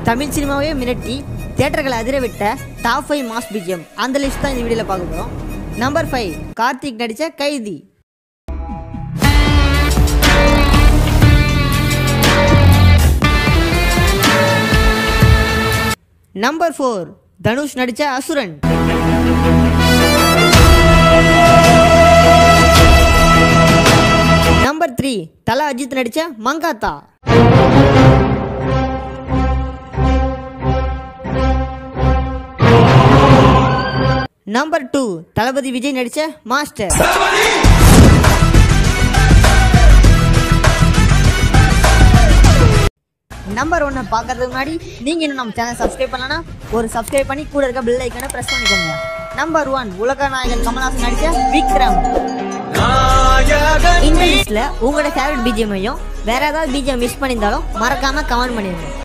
தமிழ் சினிமாவே மிரட்டி தியேட்டர்களை அதிரவிட்ட டாப் 5 மாஸ் பிஜிஎம் அந்த லிஸ்ட் தான் இந்த வீடியோவில் பார்க்க போகிறோம். நம்பர் 5 கார்த்திக் நடித்த கைதி. நம்பர் 4 தனுஷ் நடித்த அசுரன். நம்பர் 3 தல அஜித் நடித்த மங்காத்தா. நம்பர் 2 தளபதி விஜய் நடித்த மாஸ்டர். நம்பர் 1 பார்க்கறதுக்கு முன்னாடி நீங்க இன்னும் நம்ம சேனல் சப்ஸ்கிரைப் பண்ணலனா ஒரு சப்ஸ்கிரைப் பண்ணி கூட இருக்க பெல் ஐகானை பிரஸ் பண்ணிக்கோங்க. நம்பர் 1 உலக நாயகன் கமல்ஹாசன் நடித்த விக்ரம். இந்த லிஸ்ட்ல உங்களோட ஃபேவரட் பிஜிஎம் ஐயும் வேற ஏதாவது பிஜிஎம் மிஸ் பண்ணியிருந்தாலும் மறக்காம கமெண்ட் பண்ணிருங்க.